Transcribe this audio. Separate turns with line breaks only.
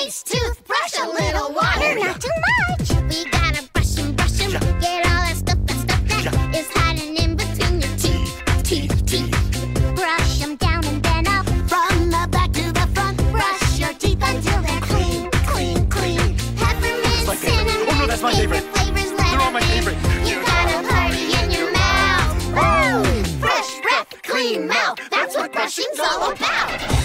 nice toothbrush, a little water, not too much. We gotta brush 'em, get all that stuff that is hiding in between your teeth. Brush 'em down and then up, from the back to the front. Brush your teeth until they're clean. Peppermint, cinnamon,
oh no, that's my favorite.
Flavors,
They're all my favorite.
You got a party in your mouth. Woo! Fresh breath, clean mouth. That's what brushing's all about.